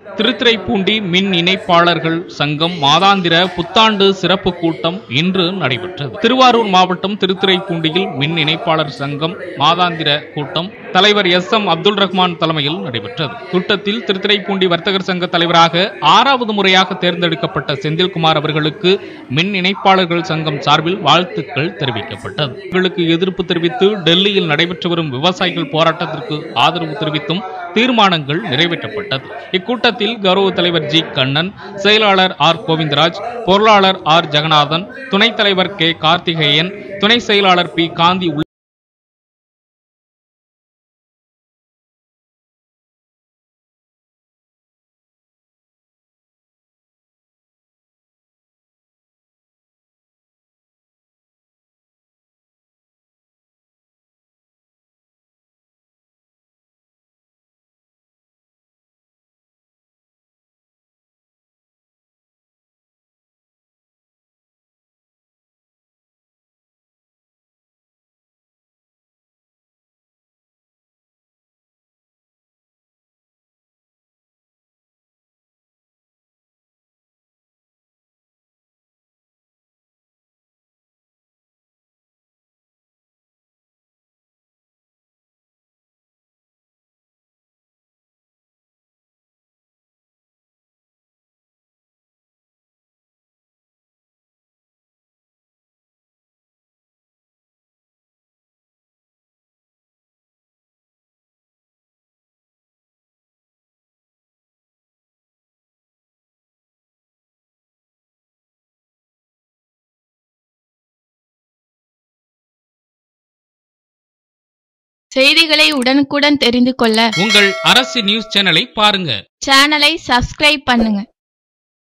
திருத்துறைப்பூண்டி மின் இணைப்பாளர்கள் சங்கம் மாதாந்திர புத்தாண்டு சிறப்பு கூட்டம் இன்று நடைபெற்றது. திருவாரூர் மாவட்டம் திருத்துறைப்பூண்டியில் மின் இணைப்பாளர் சங்கம் மாதாந்திர கூட்டம் தலைவர் எஸ்.எம். அப்துல் ரஹ்மான் தலைமையில் நடைபெற்றது. கூட்டத்தில் திருத்துறைப்பூண்டி வர்த்தகர் சங்க தலைவராக 6வது முறையாக தேர்ந்தெடுக்கப்பட்ட செந்தில்குமார் அவர்களுக்கு மின் இணைப்பாளர்கள் சங்கம் சார்பில் வாழ்த்துக்கள் தெரிவிக்கப்பட்டது. இவர்களுக்கு எதிர்ப்பு தெரிவித்து டெல்லியில் நடைபெற்று வரும் விவசாயிகள் போராட்டத்திற்கு ஆதரவு தெரிவித்தும் தீர்மானங்கள் நிறைவேற்றப்பட்டது. இக்கூட்டத்தில் கௌரவ தலைவர் ஜி. கண்ணன், செயலாளர் ஆர். கோவிந்தராஜ், பொருளாளர் ஆர். ஜெகநாதன், துணைத் தலைவர் கே. கார்த்திகேயன், துணை செயலாளர் பி. காந்தி செய்திகளை உடனுக்குடன் தெரிந்து கொள்ள உங்கள் அரசு நியூஸ் சேனலை பாருங்க. சேனலை சப்ஸ்கிரைப் பண்ணுங்க.